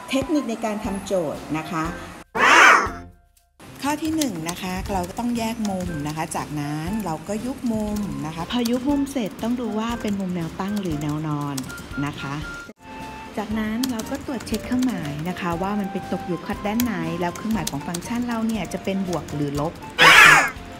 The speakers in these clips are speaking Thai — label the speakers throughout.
Speaker 1: เทคนิคในการทำโจทย์นะคะข้อที่1นะคะเราก็ต้องแยกมุมนะคะจากนั้นเราก็ยุบมุมนะคะพอยุบมุมเสร็จต้องดูว่าเป็นมุมแนวตั้งหรือแนวนอนนะคะจากนั้นเราก็ตรวจเช็คเครื่องหมายนะคะว่ามันไปตกอยู่คอร์ดด้านไหนแล้วเครื่องหมายของฟังก์ชันเราเนี่ยจะเป็นบวกหรือลบนะคะ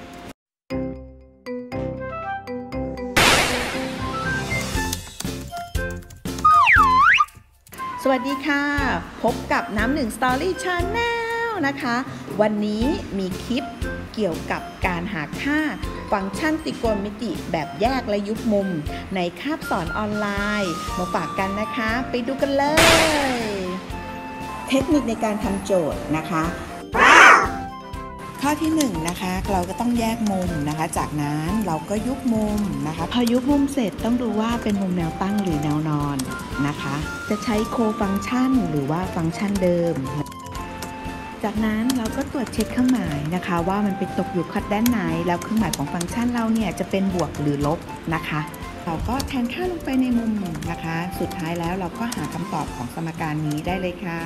Speaker 1: สวัสดีค่ะพบกับน้ำหนึ่ง Story Channel นะคะวันนี้มีคลิปเกี่ยวกับการหาค่าฟังก์ชันตรีโกณมิติแบบแยกและยุบมุมในคาบสอนออนไลน์มาฝากกันนะคะไปดูกันเลยเทคนิคในการทำโจทย์นะคะข้อที่1นะคะเราก็ต้องแยกมุมนะคะจากนั้นเราก็ยุบมุมนะคะพอยุบมุมเสร็จต้องดูว่าเป็นมุมแนวตั้งหรือแนวนอนนะคะจะใช้โคฟังก์ชันหรือว่าฟังก์ชันเดิมจากนั้นเราก็ตรวจเช็คเครื่องหมายนะคะว่ามันไปตกอยู่คอร์ดด้านไหนแล้วเครื่องหมายของฟังก์ชันเราเนี่ยจะเป็นบวกหรือลบนะคะเราก็แทนค่าลงไปในมุมนะคะสุดท้ายแล้วเราก็หาคำตอบของสมการนี้ได้เลยค่ะ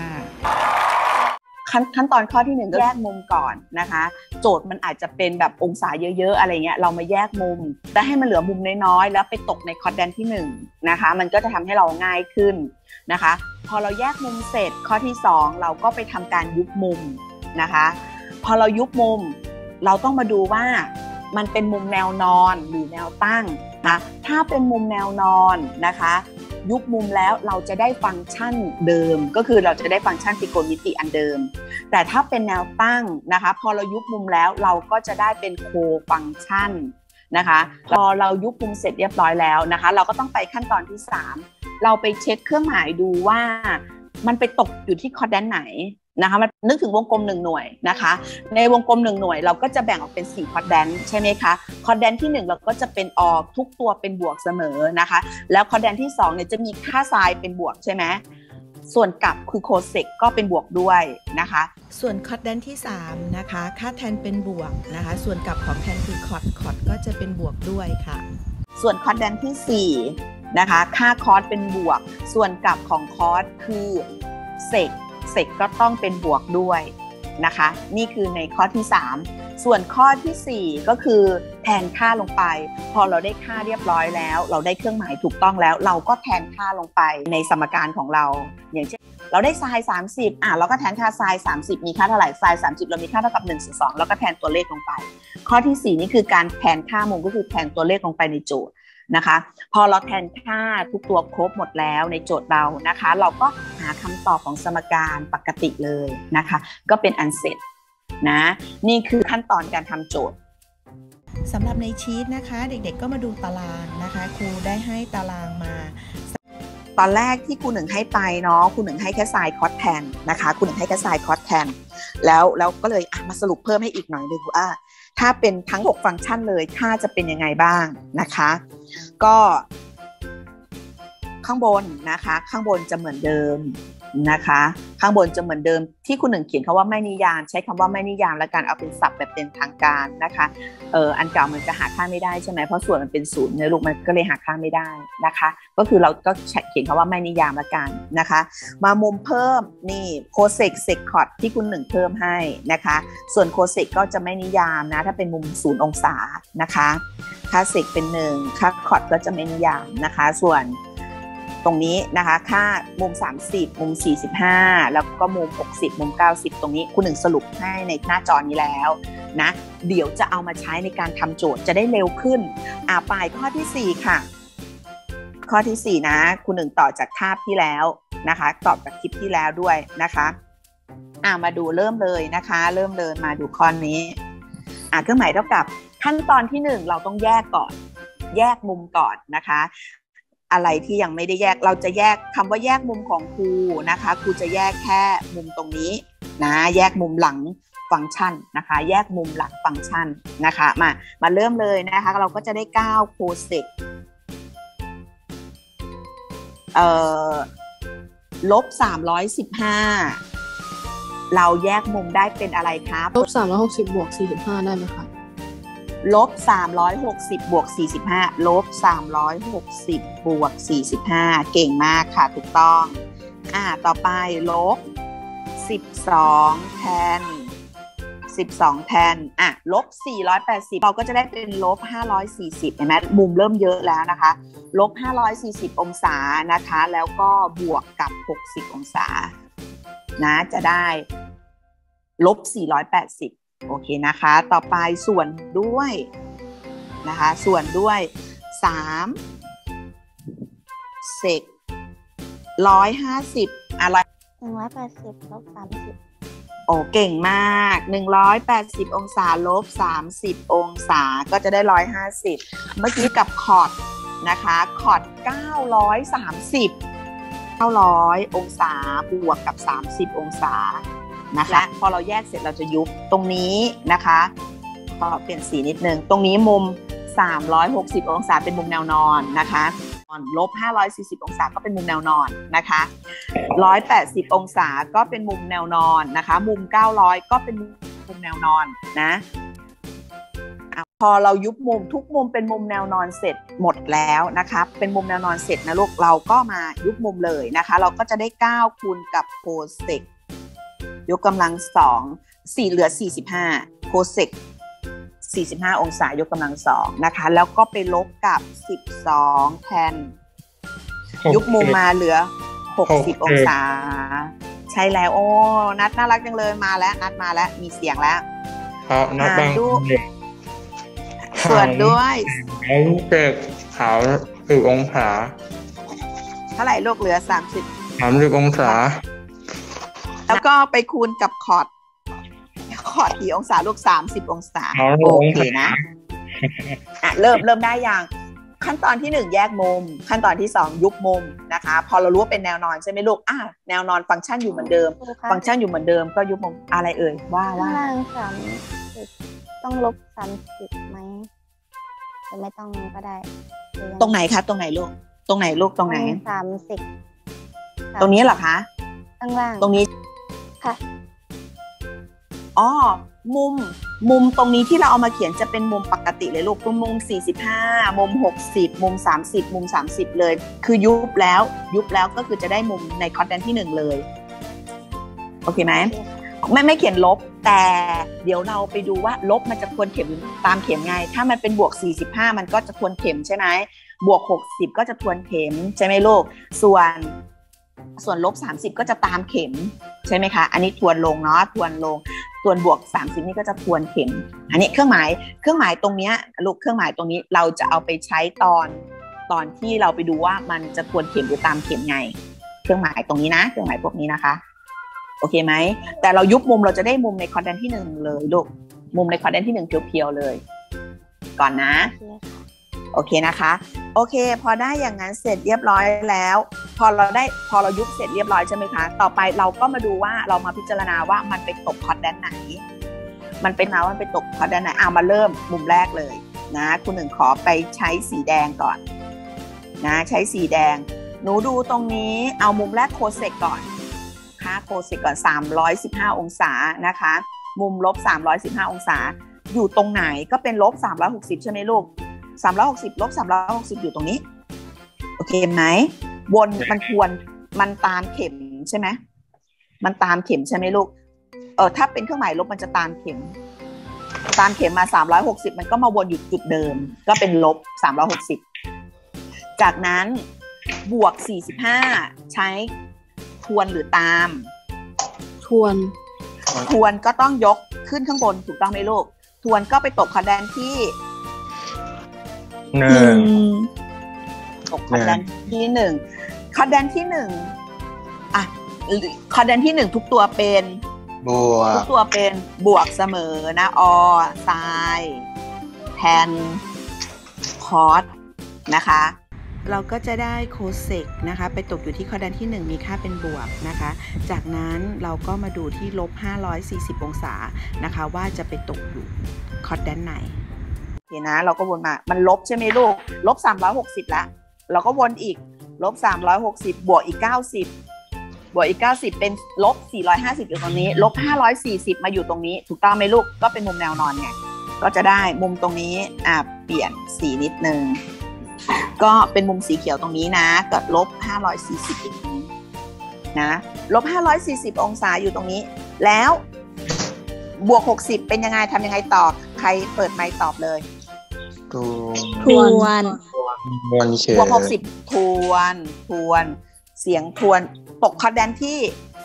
Speaker 2: ขั้นตอนข้อที่1ก็แยกมุมก่อนนะคะโจทย์มันอาจจะเป็นแบบองศาเยอะๆอะไรเงี้ยเรามาแยกมุมแต่ให้มันเหลือมุมน้อยๆแล้วไปตกในคอร์ดแดนที่1นะคะมันก็จะทำให้เราง่ายขึ้นนะคะพอเราแยกมุมเสร็จข้อที่2เราก็ไปทำการยุบมุมนะคะพอเรายุบมุมเราต้องมาดูว่ามันเป็นมุมแนวนอนหรือแนวตั้งนะถ้าเป็นมุมแนวนอนนะคะยุบมุมแล้วเราจะได้ฟังก์ชันเดิมก็คือเราจะได้ฟังก์ชันตรีโกณมิติอันเดิมแต่ถ้าเป็นแนวตั้งนะคะพอเรายุบมุมแล้วเราก็จะได้เป็นโคฟังก์ชันนะคะพอเรายุบมุมเสร็จเรียบร้อยแล้วนะคะเราก็ต้องไปขั้นตอนที่3เราไปเช็คเครื่องหมายดูว่ามันไปตกอยู่ที่คอร์ดแดนไหนนะคะมันนึกถึงวงกลม1หน่วยนะคะในวงกลม1หน่วยเราก็จะแบ่งออกเป็น4คอร์ดแดนใช่ไหมคะคอร์ดแดนที่1เราก็จะเป็นออกทุกตัวเป็นบวกเสมอนะคะแล้วคอร์ดแดนที่2เนี่ยจะมีค่าไซน์เป็นบวกใช่ไหมส่วนกลับคือโคเซกก็เป็นบวกด้วยนะคะ
Speaker 1: ส่วนคอร์ดแดนที่3นะคะค่าแทนเป็นบวกนะคะส่วนกลับของแทนคือคอร์ดก็จะเป็นบวกด้วยค่ะ
Speaker 2: ส่วนคอร์ดแดนที่4นะคะค่าคอร์ดเป็นบวกส่วนกลับของคอร์ดคือเซกก็ต้องเป็นบวกด้วยนะคะนี่คือในข้อที่3ส่วนข้อที่4ก็คือแทนค่าลงไปพอเราได้ค่าเรียบร้อยแล้วเราได้เครื่องหมายถูกต้องแล้วเราก็แทนค่าลงไปในสมการของเราอย่างเช่นเราได้ไซน์30เราก็แทนค่าไซน์30มีค่าเท่าไหร่ไซน์30เรามีค่าเท่ากับ1/2แล้วก็แทนตัวเลขลงไปข้อที่4นี่คือการแทนค่ามุมก็คือแทนตัวเลขลงไปในโจทย์นะคะพอเราแทนค่าทุกตัวครบหมดแล้วในโจทย์เรานะคะเราก็หาคำตอบของสมการปกติเลยนะคะก็เป็นอันเสร็จนะนี่คือขั้นตอนการทำโจทย์
Speaker 1: สำหรับในชีทนะคะเด็กๆก็มาดูตารางนะคะครูได้ให้ตารางมา
Speaker 2: ตอนแรกที่ครูหนึ่งให้ไปเนาะครูหนึ่งให้แค่ไซน์คอสแทนนะคะครูหนึ่งให้แค่ไซน์คอสแทนแล้วก็เลยมาสรุปเพิ่มให้อีกหน่อยนึงว่าถ้าเป็นทั้ง6ฟังก์ชันเลยค่าจะเป็นยังไงบ้างนะคะก็ข้างบนนะคะข้างบนจะเหมือนเดิมนะคะข้างบนจะเหมือนเดิมที่คุณหนึ่งเขียนคำว่าไม่นิยามใช้คำว่าไม่นิยามและการเอาเป็นศัพท์แบบเป็นทางการนะคะอันเก่ามันจะหาค่าไม่ได้ใช่ไหมเพราะส่วนมันเป็น0เนี่ยลูกมันก็เลยหาค่าไม่ได้นะคะก็คือเราก็เขียนคำว่าไม่นิยามละกันนะคะมามุมเพิ่มนี่โคเซกเซกคอร์ดที่คุณหนึ่งเพิ่มให้นะคะส่วนโคเซกก็จะไม่นิยามนะถ้าเป็นมุม0 องศานะคะค่าเซกเป็น1ค่าคอร์ดก็จะไม่นิยามนะคะส่วนตรงนี้นะคะค่ามุม30มุม45แล้วก็มุม60มุม90ตรงนี้คุณหนึ่งสรุปให้ในหน้าจอนี้แล้วนะเดี๋ยวจะเอามาใช้ในการทำโจทย์จะได้เร็วขึ้นไปข้อที่4ค่ะข้อที่4นะคุณหนึ่งต่อจากคาบที่แล้วนะคะตอบจากคลิปที่แล้วด้วยนะคะมาดูเริ่มเลยนะคะเริ่มเลยมาดูข้อนี้เครื่องหมายเท่ากับขั้นตอนที่1เราต้องแยกก่อนแยกมุมก่อนนะคะอะไรที่ยังไม่ได้แยกเราจะแยกคำว่าแยกมุมของครูนะคะครูจะแยกแค่มุมตรงนี้นะแยกมุมหลังฟังก์ชันนะคะแยกมุมหลังฟังก์ชันนะคะมาเริ่มเลยนะคะเราก็จะได้9โคเซก-315เราแยกมุมได้เป็นอะไรครับ
Speaker 3: -360บวก45ได้ไหมคะ
Speaker 2: -360บวก45-360บวก45เก่งมากค่ะถูกต้องต่อไปลบ12แทน12แทนลบ480เราก็จะได้เป็นลบ540เห็นไหมมุมเริ่มเยอะแล้วนะคะลบ540องศานะคะแล้วก็บวกกับ60องศานะจะได้ลบ480โอเคนะคะต่อไปส่วนด้วยนะคะส่วนด้วย3เศษ150
Speaker 4: 180ลบ30
Speaker 2: โอ้เก่งมาก180องศาลบ30องศาก็จะได้150เมื่อกี้กับคอร์ดนะคะคอร์ด900องศาบวกกับ30องศานะคะพอเราแยกเสร็จเราจะยุบตรงนี้นะคะขอเปลี่ยนสีนิดนึงตรงนี้มุม360องศาเป็นมุมแนวนอนนะคะลบ540องศาก็เป็นมุมแนวนอนนะคะ180องศาก็เป็นมุมแนวนอนนะคะมุม900ก็เป็นมุมแนวนอนนะพอเรายุบมุมทุกมุมเป็นมุมแนวนอนเสร็จหมดแล้วนะคะเป็นมุมแนวนอนเสร็จนะลูกเราก็มายุบมุมเลยนะคะเราก็จะได้9คูณกับโคเซกยกกำลัง2เหลือ45โคเซก45องศายกกำลัง2นะคะแล้วก็ไปลบกับ12แทนยุบมุมมาเหลือ60องศาใช่แล้วโอ้นัดน่ารักจังเลยมาแล้วนัดมาแล้วมีเสียงแล้ว
Speaker 5: ครับนัดบาง
Speaker 2: ส่วนด้วย
Speaker 5: ลูกเป็ดขาว10องศา
Speaker 2: เท่าไหร่ลูกเหลือ30
Speaker 5: องศา
Speaker 2: แล้วก็ไปคูณกับคอร์ดกี่องศาลูก30องศาโอเคนะเริ่มได้อย่างขั้นตอนที่1แยกมุมขั้นตอนที่2ยุบมุมนะคะพอเรารู้ว่าเป็นแนวนอนใช่ไหมลูกแนวนอนฟังก์ชันอยู่เหมือนเดิมฟังก์ชันอยู่เหมือนเดิมก็ยุบมุมอะไรเอ่ยว่า
Speaker 4: 30ต้องลบ30ไหมหรือไม่ต้องก็ได้
Speaker 2: ตรงไหนคะตรงไหนลูกตรงไหนตรงนี้เหรอคะ
Speaker 4: ข้างล่าง
Speaker 2: ตรงนี้
Speaker 4: ค่ะ
Speaker 2: มุมตรงนี้ที่เราเอามาเขียนจะเป็นมุมปกติเลยลูกมุม45มุม60มุม30มุม30เลยคือยุบแล้วก็คือจะได้มุมในคอร์ดแดนที่1เลยโอเคไหมไม่เขียนลบแต่เดี๋ยวเราไปดูว่าลบมันจะทวนเข็มตามเข็มไงถ้ามันเป็นบวก45มันก็จะทวนเข็มใช่ไหมบวก60ก็จะทวนเข็มใช่ไหมลูกส่วนลบ30ก็จะตามเข็มใช่ไหมคะอันนี้ทวนลงเนาะทวนลงส่วนบวก30นี่ก็จะทวนเข็มอันนี้เครื่องหมายตรงนี้ลูกเครื่องหมายตรงนี้เราจะเอาไปใช้ตอนที่เราไปดูว่ามันจะทวนเข็มหรือตามเข็มไงเครื่องหมายตรงนี้นะเครื่องหมายพวกนี้นะคะโอเคไหมแต่เรายุบมุมเราจะได้มุมในคอร์ดแดนที่1เลยลูกมุมในคอร์ดแดนที่1เพียวๆเลยก่อนนะโอเคนะคะโอเคพอได้อย่างนั้นเสร็จเรียบร้อยแล้วพอเรายุบเสร็จเรียบร้อยใช่ไหมคะต่อไปเราก็มาดูว่าเรามาพิจารณาว่ามันไปตกคอร์ดแดนไหนมันไปตกคอร์ดแดนไหนมาเริ่มมุมแรกเลยนะคุณหนึ่งขอไปใช้สีแดงก่อนนะใช้สีแดงหนูดูตรงนี้เอามุมแรกโคเซกก่อนค่าโคเซกก่อน315องศานะคะมุมลบ315องศาอยู่ตรงไหนก็เป็นลบ360ใช่ไหมลูก360ลบ360อยู่ตรงนี้โอเคไหมวนมันตามเข็มใช่ไหมมันตามเข็มใช่ไหมลูกถ้าเป็นเครื่องหมายลบมันจะตามเข็มมา360มันก็มาวนอยู่จุดเดิมก็เป็นลบ360จากนั้นบวก45ใช้ทวนหรือตาม
Speaker 3: ทวน
Speaker 2: ก็ต้องยกขึ้นข้างบนถูกต้องไหมลูกทวนก็ไปตกคอร์ดแดนที่ตกคอร์ดแดนที่1คอร์ดแดนที่1คอร์ดแดนที่1ทุกตัวเป็นบวกเสมอนะไซน์แทนคอร์ดนะคะเราก็จะได้โคเซกนะคะไปตกอยู่ที่คอร์ดแดนที่1มีค่าเป็นบวกนะคะจากนั้นเราก็มาดูที่ลบ540องศานะคะว่าจะไปตกอยู่คอร์ดแดนไหนโอเคนะเราก็วนมามันลบใช่ไหมลูกลบ360แล้วเราก็วนอีกลบ360บวกอีก90เป็นลบ450อยู่ตรงนี้ลบ540มาอยู่ตรงนี้ถูกต้องไหมลูกก็เป็นมุมแนวนอนไงก็จะได้มุมตรงนี้เปลี่ยนสีนิดนึงก็เป็นมุมสีเขียวตรงนี้นะกับลบ540อย่างนี้นะลบ540องศาอยู่ตรงนี้แล้วบวก60เป็นยังไงทำยังไงตอบใครเปิดไมค์ตอบเลย
Speaker 5: ตู
Speaker 3: ทวน
Speaker 5: วนเฉย
Speaker 2: บวก60ทวนเสียงทวนตกคอร์ดแดนที่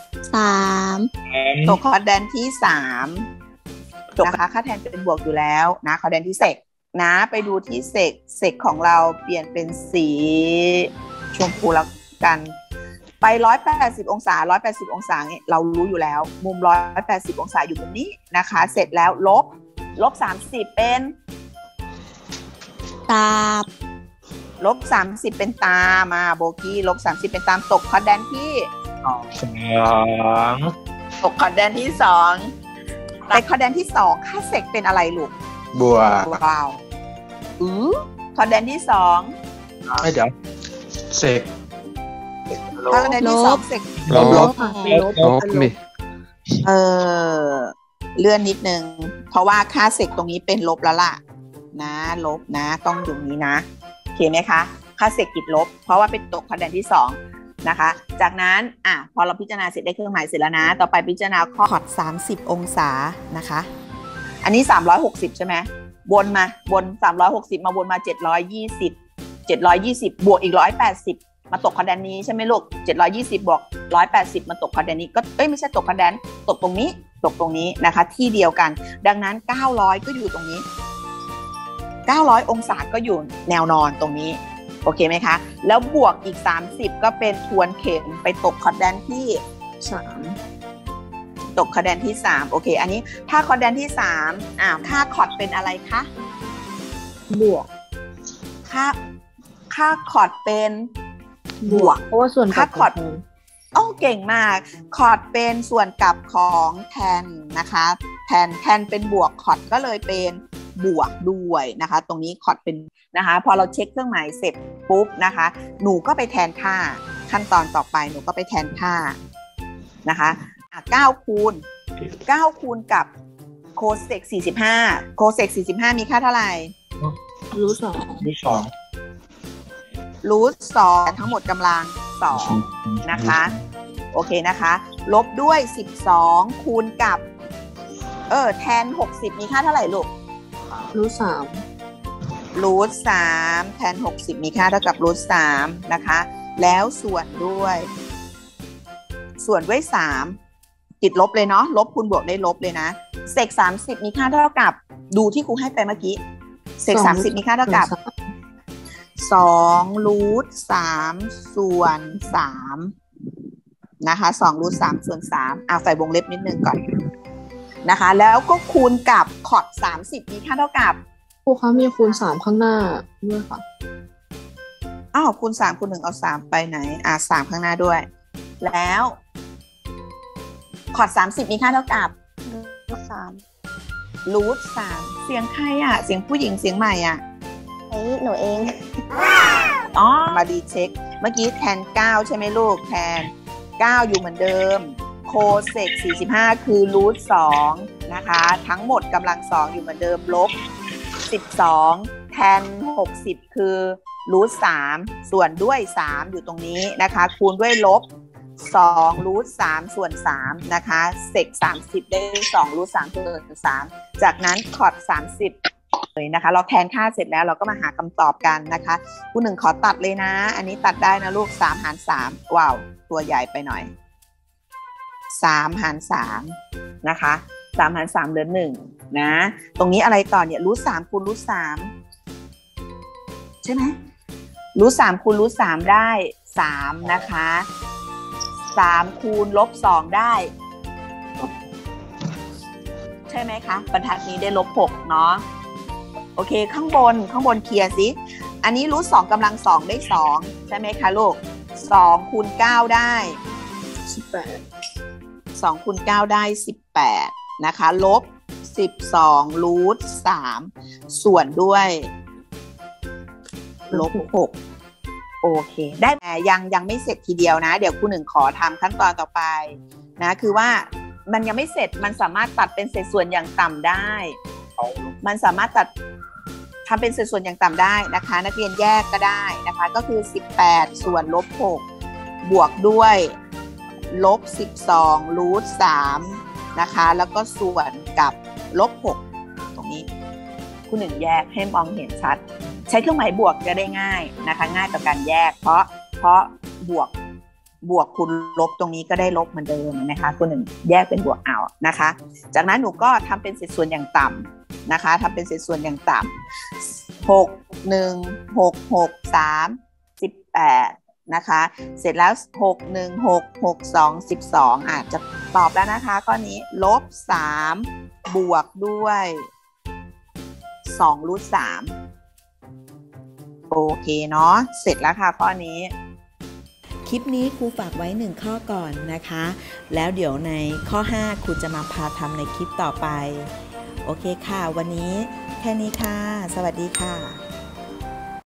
Speaker 3: 3
Speaker 2: ตกคอร์ดแดนที่3นะคะค่าแทนเป็นบวกอยู่แล้วนะคอร์ดแดนที่เซกนะไปดูที่เซกของเราเปลี่ยนเป็นสีชมพูแล้วกันไป180องศา180องศาเนี่ยเรารู้อยู่แล้วมุม180องศาอยู่ตรงนี้นะคะเสร็จแล้วลบ30เป็น
Speaker 3: ตาบ
Speaker 2: ลบ30เป็นตามาโบกี้ลบ30เป็นตามตกคอร์ดแดนที่
Speaker 5: 2
Speaker 2: ตกคอร์ดแดนที่2ไปคอร์ดแดนที่2ค่าเซกเป็นอะไรลูก
Speaker 5: บวก
Speaker 2: ว้าวคอร์ดแดนที่2
Speaker 5: ไม่เดี๋ยวเสก
Speaker 2: คอร์ดแดนที่2เซก
Speaker 5: ลบ
Speaker 3: ลบ
Speaker 5: นี่
Speaker 2: เลื่อนนิดนึงเพราะว่าค่าเซกตรงนี้เป็นลบแล้วล่ะนะลบนะต้องอยู่นี้นะโอเคไหมคะค่าเซกติดลบเพราะว่าเป็นตกคอร์ดแดนที่2นะคะจากนั้นพอเราพิจารณาเสร็จได้เครื่องหมายเสร็จแล้วนะต่อไปพิจารณาข้อ30องศานะคะอันนี้360ใช่ไหมบน360มาวนมา720บวกอีก180มาตกคอร์ดแดนนี้ใช่ไหมลูก720บวก180มาตกคอร์ดแดนนี้ก็ไม่ใช่ตกคอร์ดแดนตกตรงนี้นะคะที่เดียวกันดังนั้น900ก็อยู่ตรงนี้900องศาก็อยู่แนวนอนตรงนี้โอเคไหมคะแล้วบวกอีก30ก็เป็นทวนเข็มไปตกคอร์ดแดนที่3ตกคอร์ดแดนที่3โอเคอันนี้ถ้าคอร์ดแดนที่3ค่าคอร์ดเป็นอะไรคะ
Speaker 3: บวก
Speaker 2: ค่าคอร์ดเป็นบวก
Speaker 3: เพราะว่าส่วน
Speaker 2: ค่าคอร์ดเก่งมากคอร์ดเป็นส่วนกลับของแทนนะคะแทนเป็นบวกคอร์ดก็เลยเป็นบวกด้วยนะคะตรงนี้คอร์ดเป็นนะคะพอเราเช็คเครื่องหมายเสร็จปุ๊บนะคะหนูก็ไปแทนค่าขั้นตอนต่อไปหนูก็ไปแทนค่านะคะ9คูณกับโคเซก45โคเซก45มีค่าเท่าไหร่
Speaker 3: รูท
Speaker 2: 2ทั้งหมดกำลัง2นะคะโอเคนะคะลบด้วย12คูณกับแทน60มีค่าเท่าไหร่ลูก
Speaker 3: รูท
Speaker 2: 3แทน60มีค่าเท่ากับรูท3นะคะแล้วส่วนด้วย3ติดลบเลยเนาะลบคูณบวกได้ลบเลยนะเศษ30มีค่าเท่ากับดูที่ครูให้ไปเมื่อกี้เศษ30มีค่าเท่ากับ2รูท3ส่วน3นะคะ2รูท3ส่วน3ใส่วงเล็บนิดนึงก่อนนะคะแล้วก็คูณกับคอร์ด30มีค่าเท่ากับ
Speaker 3: ครูคะมีคูณ3ข้างหน้าด้วยค่ะ
Speaker 2: คูณ3คูณ1เอา3ไปไหน3ข้างหน้าด้วยแล้วคอร์ด30มีค่าเท่ากับรูท3เสียงใครเสียงผู้หญิงเสียงใหม่
Speaker 4: หนูเอง
Speaker 2: มาดีเช็คเมื่อกี้แทน9ใช่ไหมลูกแทน9อยู่เหมือนเดิมโคเซก45คือรูท2นะคะทั้งหมดกำลัง2อยู่เหมือนเดิมลบ12แทน60คือรูท3ส่วนด้วย3อยู่ตรงนี้นะคะคูณด้วยลบ2รูท3ส่วน3นะคะเซก30ได้2รูท3ส่วน3จากนั้นคอร์ด30เลยนะคะเราแทนค่าเสร็จแล้วเราก็มาหาคำตอบกันนะคะผู้หนึ่งขอตัดเลยนะอันนี้ตัดได้นะลูก3หาร3ว้าวตัวใหญ่ไปหน่อย3หาร3นะคะ3หาร3เหลือ1นะตรงนี้อะไรต่อเนี่ยรูท3คูณรูท3ใช่ไหมรูท3คูณรูท3ได้3นะคะ3คูณลบ2ได้ใช่ไหมคะบรรทัดนี้ได้ลบ6เนาะโอเคข้างบนเคลียร์สิอันนี้รูท2กำลัง2ได้2ใช่ไหมคะลูก2คูณ9ได้18 2คูณ9ได้18นะคะลบ12รูท3ส่วนด้วยลบ6โอเคได้แต่ยังไม่เสร็จทีเดียวนะเดี๋ยวครูหนึ่งขอทำขั้นตอนต่อไปนะคือว่ามันยังไม่เสร็จมันสามารถตัดเป็นเศษส่วนอย่างต่ำได้มันสามารถตัดทำเป็นเศษส่วนอย่างต่ำได้นะคะนักเรียนแยกก็ได้นะคะก็คือ18ส่วนลบ6บวกด้วยลบ12รูท3นะคะแล้วก็ส่วนกับลบ6ตรงนี้คุณหนึ่งแยกให้มองเห็นชัดใช้เครื่องหมายบวกจะได้ง่ายนะคะง่ายต่อการแยกเพราะบวกคูณลบตรงนี้ก็ได้ลบเหมือนเดิมนะคะคุณหนึ่งแยกเป็นบวกเอานะคะจากนั้นหนูก็ทำเป็นเศษส่วนอย่างต่ำนะคะทำเป็นเศษส่วนอย่างต่ำ6 1 6 6 3 18นะคะเสร็จแล้ว6 1 6 6 2 12อาจจะตอบแล้วนะคะข้อนี้ลบ3บวกด้วย2รูท3โอเคเนาะเสร็จแล้วค่ะข้อนี้
Speaker 1: คลิปนี้ครูฝากไว้1ข้อก่อนนะคะแล้วเดี๋ยวในข้อ5ครูจะมาพาทำในคลิปต่อไปโอเคค่ะวันนี้แค่นี้ค่ะสวัสดีค่ะ